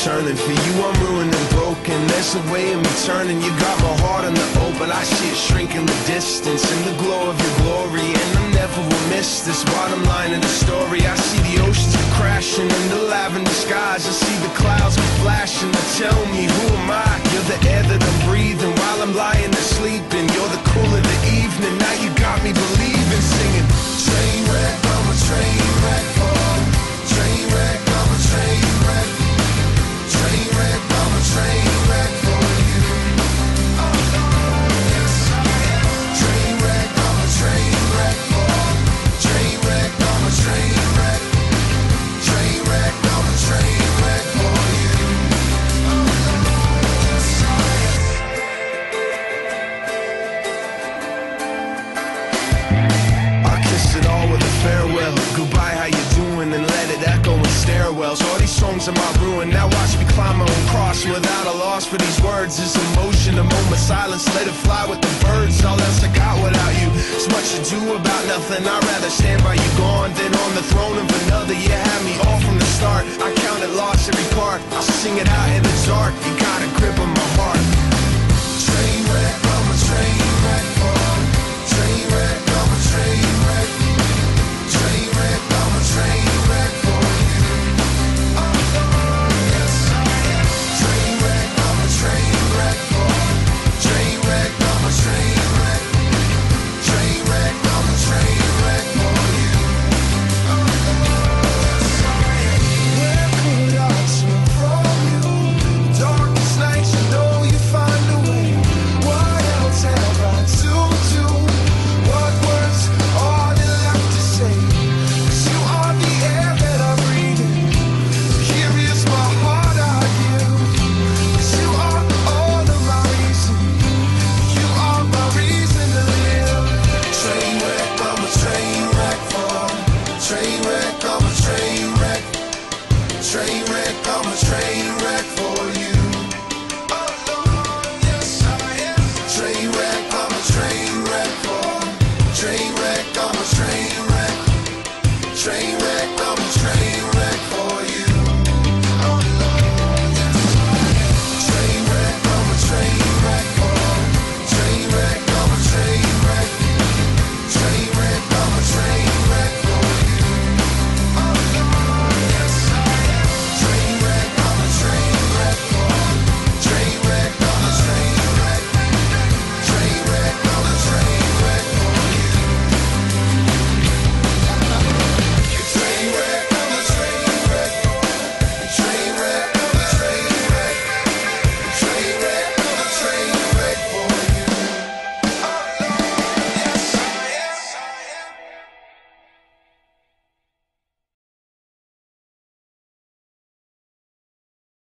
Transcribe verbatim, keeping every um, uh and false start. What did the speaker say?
turning. For you I'm ruined and broken. There's a way of me turning. You got my heart on the open. I see it shrink in the distance, in the glow of your glory. And I never will miss this bottom line of the story. I see the oceans crashing in the lavender skies. I see the clouds flashing. Now tell me, who am I? You're the air that I'm breathing while I'm lying and sleeping. You're the cool of the evening. Now you got me believing, singing train wreck, I'm a train wreck. Oh, train wreck, I'm a train wreck. Train wreck, I'm a train wreck for you. Yes, train wreck, I'm a train wreck. Oh, train wreck, I'm a train wreck. Train wreck, I'm a train wreck for you. I kiss it all with a farewell. Goodbye, how you doing? And let it echo in stairwells. All these songs are my ruin. Now watch me climb my own cross without a loss for these words. Is emotion, a moment silence, let it fly with the birds. All else I got without you. It's much to do about nothing. I'd rather stand by you gone than on the throne of another. You had me all from the start. I counted loss every part. I'll sing it out in the dark. You got